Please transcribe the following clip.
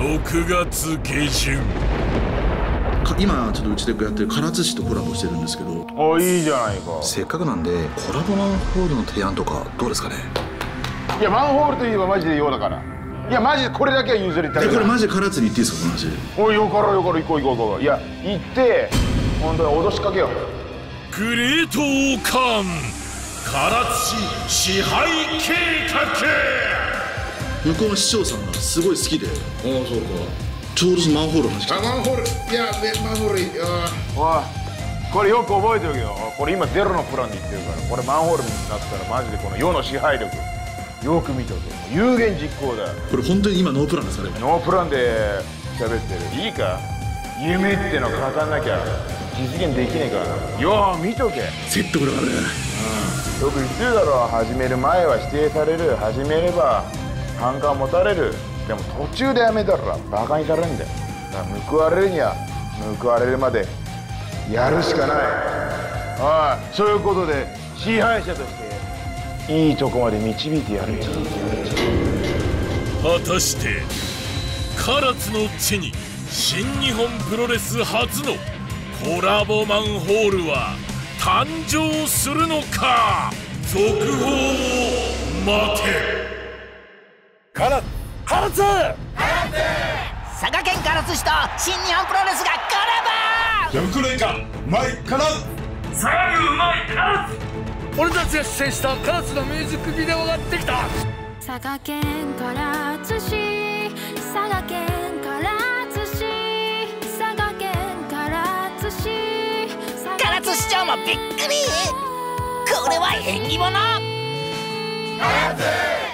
6月下旬。 今ちょっとうちでやってる唐津市とコラボしてるんですけど。 あ、いいじゃないか。 せっかくなんでコラボマンホールの提案とかどうですかね。 いや、マンホールといえばマジで用だから。いや、マジでこれだけは譲りたい。 これマジで唐津に行っていいですか、この話。 おい、よかろうよかろう、行こう行こう行こう。いや、行って本当に脅しかけよう。 グレートオカン唐津市支配計画。 向こうの市長さんがすごい好きで。ああ、そうか。ちょうどそのマンホールの話。 マンホール、いや、マンホール、おい、これよく覚えておけよ。これ今ゼロのプランで言ってるから。これマンホールになったらマジでこの世の支配力よく見ておけ。有言実行だ。 これ本当に今ノープランですかね。 ノープランで喋ってる。いいか、夢ってのは語んなきゃ実現できねえからよう見とけ。 説得力あるね。 よく言ってるだろう。始める前は否定される、始めれば反感を持たれる。でも途中でやめたらバカにされるんだよ。だから報われるには報われるまでやるしかない。ああ、そういうことで支配者としていいとこまで導いてやるよ。 果たして唐津の地に新日本プロレス初のコラボマンホールは誕生するのか。続報を待て。 唐津佐賀県唐津市と新日本プロレスがコラボ。 6年間前からさらにうまい唐津。 俺たちが出演した唐津のミュージックビデオができた。 佐賀県唐津市、佐賀県唐津市、佐賀県唐津市。 唐津市長もびっくり。これは縁起物。 唐津